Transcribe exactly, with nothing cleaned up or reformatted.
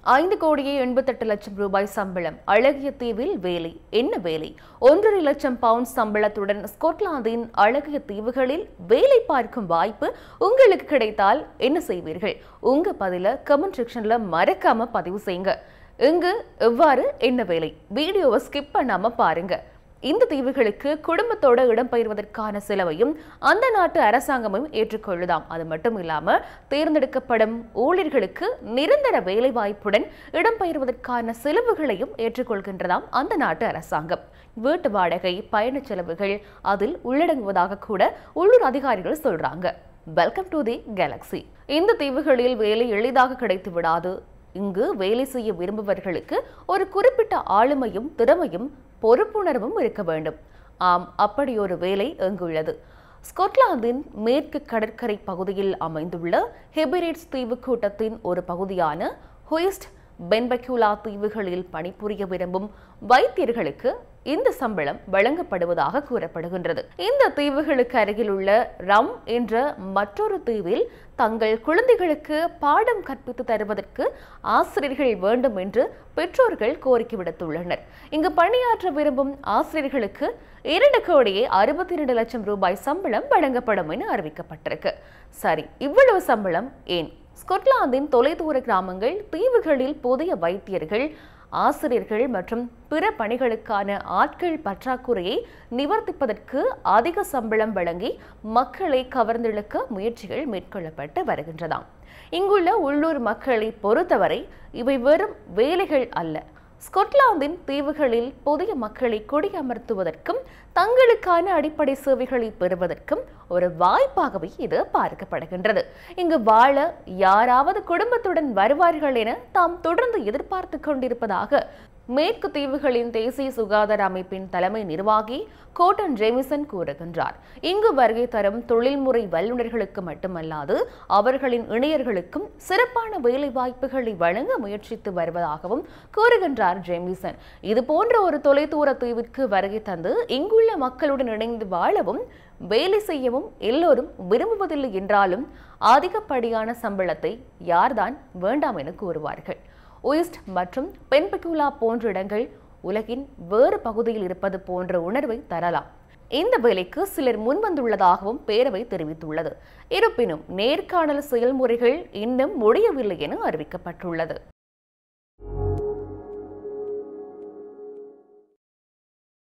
ஐந்து கோடியே எண்பத்தெட்டு லட்சம் ரூபாய் சம்பளம், அழகிய தீவில் வேலை. என்ன வேலை? ஒன்றரை லட்சம் பவுண்ட் சம்பளத்துடன் ஸ்கொட்லாந்தின் அழகிய தீவுகளில் வேலை பார்க்கும் வாய்ப்பு உங்களுக்கு கிடைத்தால் என்ன செய்வீர்கள்? உங்க பதில கமெண்ட் செக்ஷன்ல மறக்காம பதிவு செய்யுங்க. இங்கு எவ்வாறு என்ன வேலை? வீடியோவை ஸ்கிப் பண்ணாம பாருங்க. இந்த தீவுகளுக்கு குடும்பத்தோட இடம்பெயர்வதற்கான செலவையும் அந்த நாட்டு அரசாங்கமும் ஏற்றுக்கொள்ளுதாம். அது மட்டும் இல்லாம தேர்ந்தெடுக்கப்படும் ஊழியர்களுக்கு நிரந்தர வேலை வாய்ப்புடன் இடம்பெயர்வதற்கான செலவுகளையும் ஏற்றுக்கொள்கின்றதாம் அந்த நாட்டு அரசாங்கம். வீட்டு வாடகை, பயண செலவுகள் அதில் உள்ளடங்குவதாக கூட உள்ளூர் அதிகாரிகள் சொல்றாங்க. Welcome to the galaxy. இந்த தீவுகளில் வேலை எளிதாக கிடைத்து விடாது. இங்கு வேலை செய்ய விரும்புபவர்களுக்கு ஒரு குறிப்பிட்ட ஆளுமையும் திறமையும் பொறுப்புணர்வும் இருக்க வேண்டும். ஆம், அப்படி ஒரு வேலை எங்குள்ளது. ஸ்கொட்லாந்தின் மேற்கு கடற்கரை பகுதியில் அமைந்துள்ள ஹெபிரேட்ஸ் தீவு கூட்டத்தின் ஒரு பகுதியான ஹொயிஸ்ட் பென்பெக்குலா தீவுகளில் பணிபுரிய விரும்பும் வைத்தியர்களுக்கு இந்த சம்பளம் வழங்கப்படுவதாக கூறப்படுகின்றது. இந்த தீவுகளுக்கு அருகில் உள்ள ரம் என்ற மற்றொரு தீவில் தங்கள் குழந்தைகளுக்கு பாடம் கற்பித்து தருவதற்கு ஆசிரியர்கள் வேண்டும் என்று பெற்றோர்கள் கோரிக்கை விடுத்துள்ளனர். இங்கு பணியாற்ற விரும்பும் ஆசிரியர்களுக்கு இரண்டு கோடியே அறுபத்தி இரண்டு லட்சம் ரூபாய் சம்பளம் வழங்கப்படும் என அறிவிக்கப்பட்டிருக்கு. சரி, இவ்வளவு சம்பளம் ஏன்? ஸ்கொட்லாந்தின் தொலைதூர கிராமங்கள், தீவுகளில் புதிய வைத்தியர்கள், ஆசிரியர்கள் மற்றும் பிற பணிகளுக்கான ஆட்கள் பற்றாக்குறையை நிவர்த்திப்பதற்கு அதிக சம்பளம் வழங்கி மக்களை கவர்ந்தெழுக்க முயற்சிகள் மேற்கொள்ளப்பட்டு வருகின்றதாம். இங்குள்ள உள்ளூர் மக்களை பொறுத்தவரை இவை வெறும் வேலைகள் அல்ல. ஸ்கொட்லாந்தின் தீவுகளில் புதிய மக்களை குடியமர்த்துவதற்கும் தங்களுக்கான அடிப்படை சேவைகளை பெறுவதற்கும் ஒரு வாய்ப்பாகவே இது பார்க்கப்படுகின்றது. இங்கு வாழ யாராவது குடும்பத்துடன் வருவார்கள் என தாம் தொடர்ந்து எதிர்பார்த்து கொண்டிருப்பதாக மேற்கு தீவுகளின் தேசிய சுகாதார அமைப்பின் தலைமை நிர்வாகி கோட்டன் ஜேமிசன் கூறுகின்றார். இங்கு வருகை தரும் தொழில்முறை வல்லுநர்களுக்கு மட்டுமல்லாது அவர்களின் இணையர்களுக்கும் சிறப்பான வேலை வாய்ப்புகளை வழங்க முயற்சித்து வருவதாகவும் கூறுகின்றார் ஜேமிசன். இது போன்ற ஒரு தொலைதூர தீவிற்கு வருகை தந்து இங்குள்ள மக்களுடன் இணைந்து வாழவும் வேலை செய்யவும் எல்லோரும் விரும்புவதில்லை என்றாலும் அதிகப்படியான சம்பளத்தை யார்தான் வேண்டாம் என கூறுவார்கள். ஒயிஸ்ட் மற்றும் பென்பெக்குலா போன்ற இடங்கள் உலகின் வேறு பகுதியில் இருப்பது போன்ற உணர்வை தரலாம். இந்த வேலைக்கு சிலர் முன்வந்துள்ளதாகவும் பேரவை தெரிவித்துள்ளது. இருப்பினும் நேர்காணல் செயல்முறைகள் இன்னும் முடியவில்லை என அறிவிக்கப்பட்டுள்ளது.